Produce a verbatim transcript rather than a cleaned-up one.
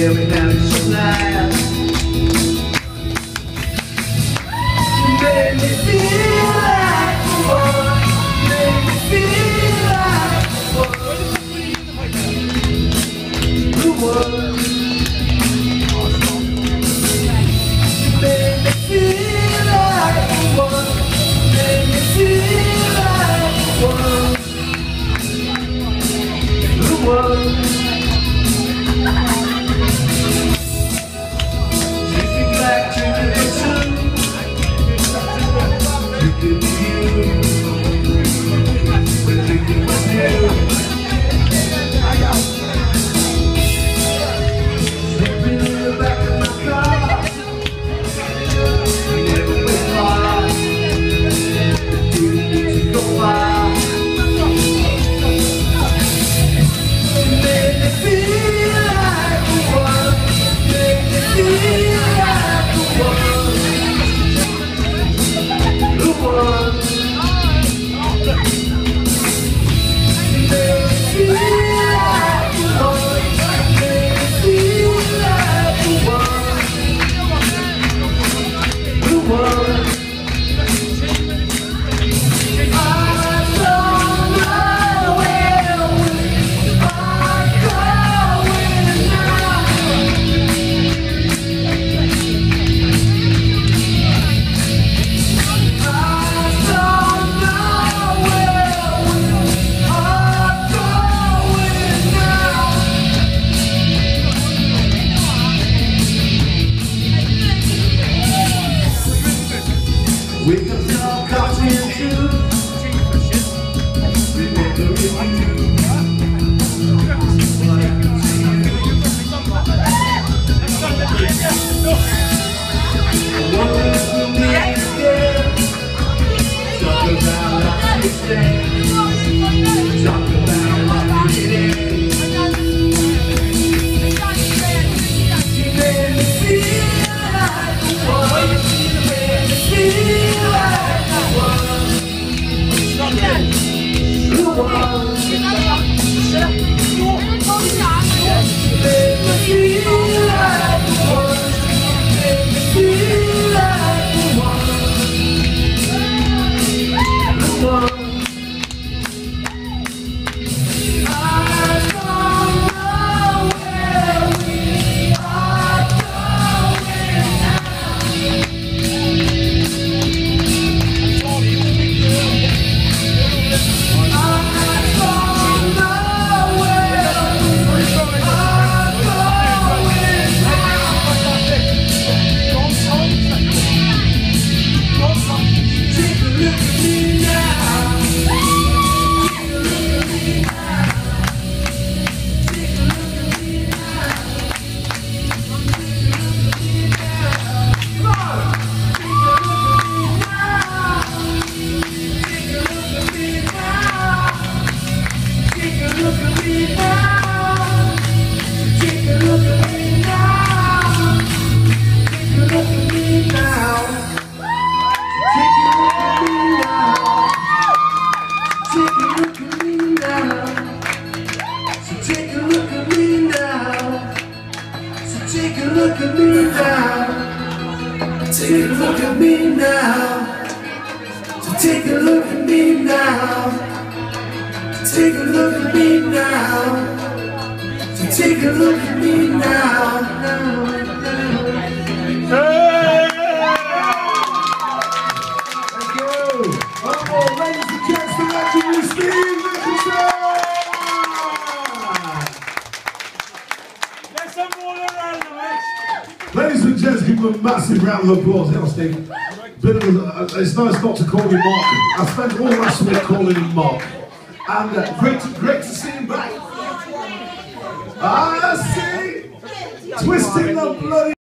staring at your lies. You made me feel like the one. You made me feel like the one. The one. You made me feel like the one. You made me feel like the one. The one. We can talk coffee and juice. Remember you. What I can see you. One little man again. Talk about how you stand. Talk about how you did. You made me feel like the one. You made me feel like the one. The one. You made me feel like the one. You made me feel like the one. The one. I don't know where we are going now. Take a look at me now. Take a look at me now. So take a look at me now. Take a look at me now. So take a look at me now. Hey! Thank you. One more, ladies and gents, the legendary Steve Nicholson. Ladies and gents, give him a massive round of applause. Here, Steve. Bit of a, it's nice not to call him Mark. I spent all last week calling him Mark. And uh, great, to, great to see him back. I see, twisting the bloody